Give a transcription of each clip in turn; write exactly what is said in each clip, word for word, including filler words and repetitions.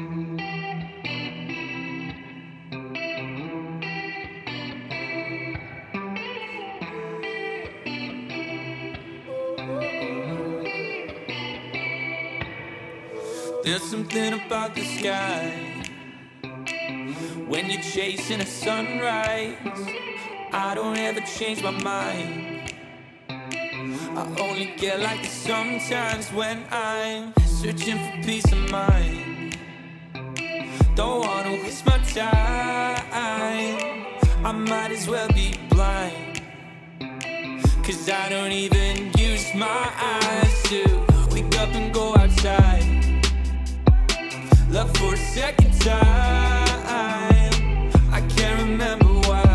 There's something about the sky when you're chasing a sunrise. I don't ever change my mind. I only get like this sometimes when I'm searching for peace of mind. Don't wanna waste my time. I might as well be blind, 'cause I don't even use my eyes to wake up and go outside. Love for a second time, I can't remember why.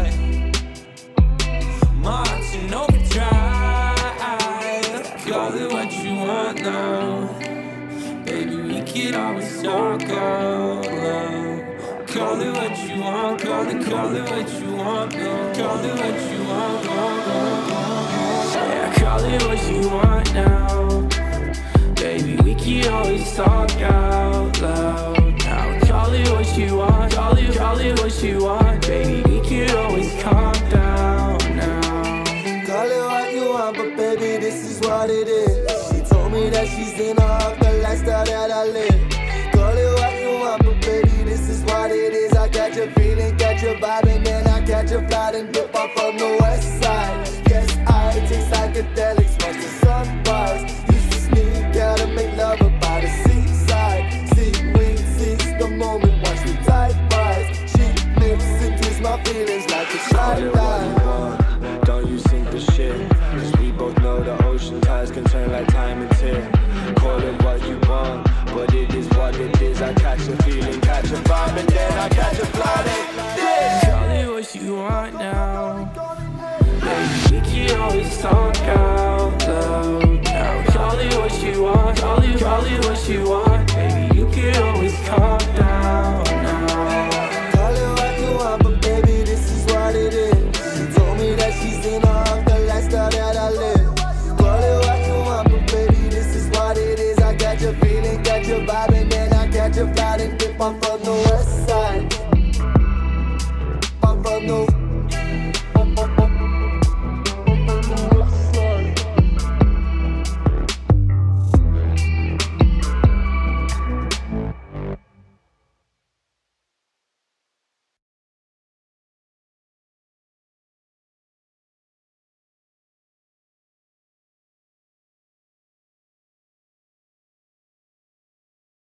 My heart's in overdrive. Call it what you want now, baby, we could always talk out loud. Call it what you want, call it, call it what you want, baby. Call it what you want, want, want, want. Yeah, call it what you want now, baby, we can always talk out loud. Now call it what you want, call it, call it what you want, baby, we can always calm down now. Call it what you want, but baby, this is what it is. She told me that she's in awe of the lifestyle that I live. Call it what you want, but baby, this is what it is. I catch a feeling, catch a vibe, and then I catch a flight and dip off from the west side. Yes, I take psychedelics, watch the sunrise. Used to sneak out and make love up by the seaside. See, we seize the moment, watch the tide rise. She lives and twists my feelings like a child. Don't you sink the shit, 'cause we both know the ocean tides can turn like time and tear. Call it what you want, but it is what it is. I catch a feeling, catch a vibe, and then I catch a flight. Yeah. Call it what you want now, baby, we can always talk out loud. Now call it what you want, call it, call it what you want, baby, you can always calm down now. Call it what you want, but baby, this is what it is. She told me that she's in awe of the lifestyle that I live. Call it what you want, but baby, this is what it is. I catch a feeling, catch a vibe, and then I catch a flight and dip off from the west.